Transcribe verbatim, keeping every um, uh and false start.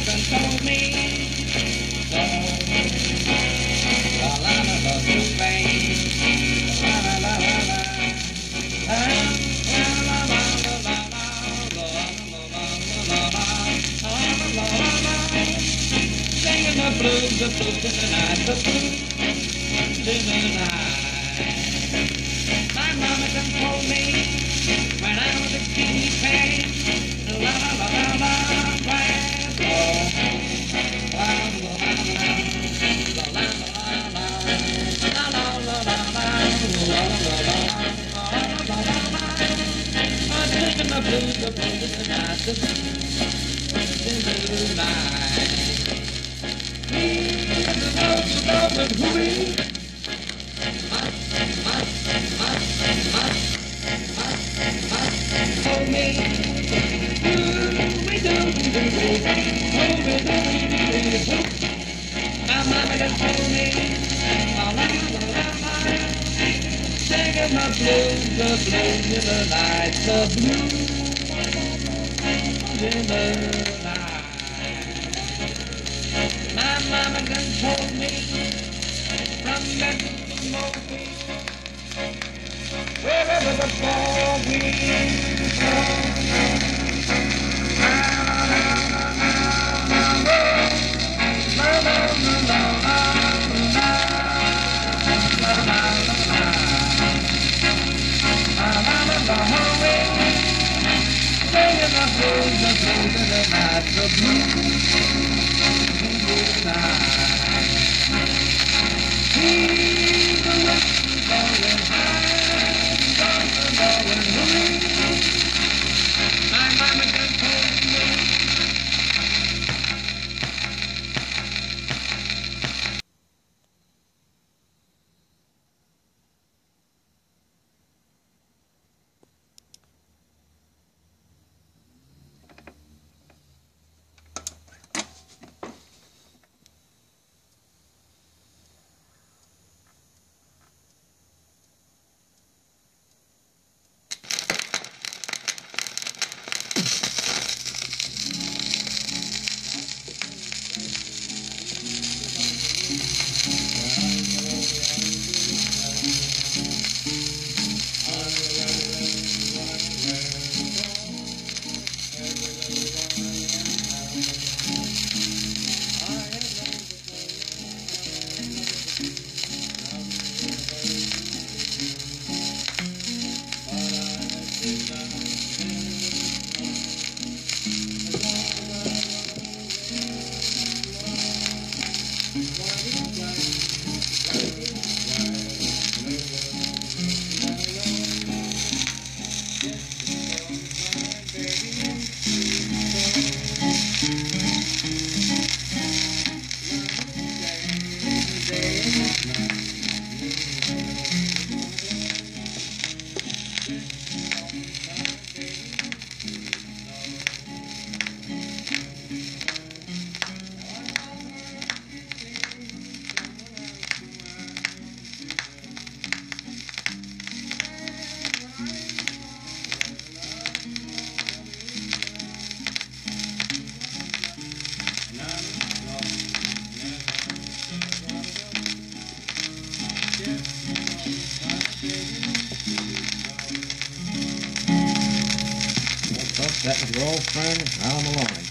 done told me so. La la la la blue vein. La la la la la. La la la la la la la la. Singing the blues, the blues in the night, the blues in the night. My mama done told me when I was a guinea pig. La la la la la, grand oh. La la la la la, la la la la, la la la la la, la la la la. I'm singing the blues, the blues in the night, the blues in the night. Me and the dogs, the dogs, and hooey. Hold me, we do, hold me, my mama done told me, la la la la la, singing the blues, the blues in the night, the blues in the night. My mama done told me from that smoky, wherever the fall winds blow. The blues in the night. He's the whistle going high, going, going, going. My mama just told me. That was your old friend, Al Maloney.